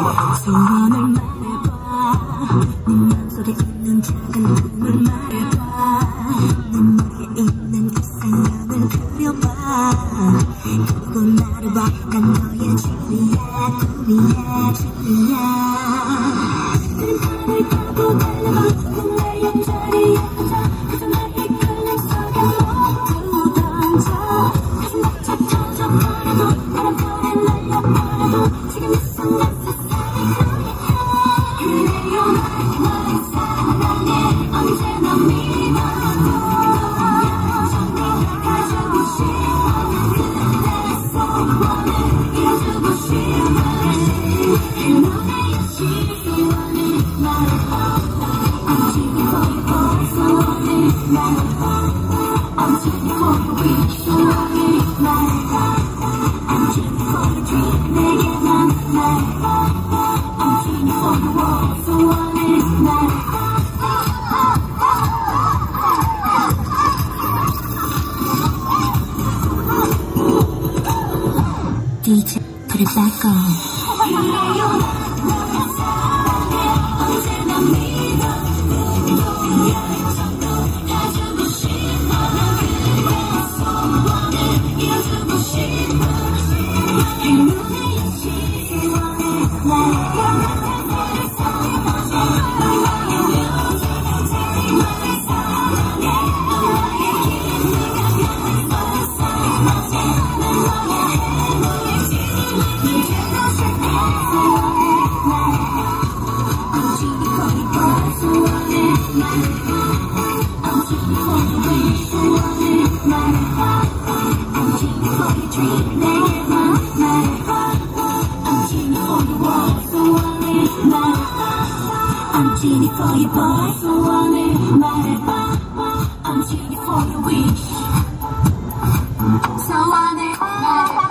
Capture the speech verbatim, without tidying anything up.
소원을 말해봐. 네 맘속에 있는 작은 꿈을 말해봐. 내 머리에 있는 그 생각을 그려봐. 그리고 나를 봐. 난 너의 줄리엣, 줄리엣, 줄리엣. 그림판을 타고 달려봐. 내 옆자리에 앉아. 그저 나의 끌림 속에 모두 던져. 가슴 벅차 터져버려도 바람결에 날려버려도 지금 이 순간 세상이 그래요. 너의 사랑에 언제나 믿어도 정말 가지고 싶어. 그대의 소원을 이뤄주고 싶어. 너의 소원을 말해봐. I'm cheating for you boy. 소원을 말해봐. I'm cheating for your wish. 소원을 말해봐. I'm cheating for your dream. 내게만 말해봐. I'm cheating for your world. 소원을 말해봐. 디제이 put it back on. I'm genie for you boy. 소원을 말해봐. I'm genie for your wish. 소원을 말해봐.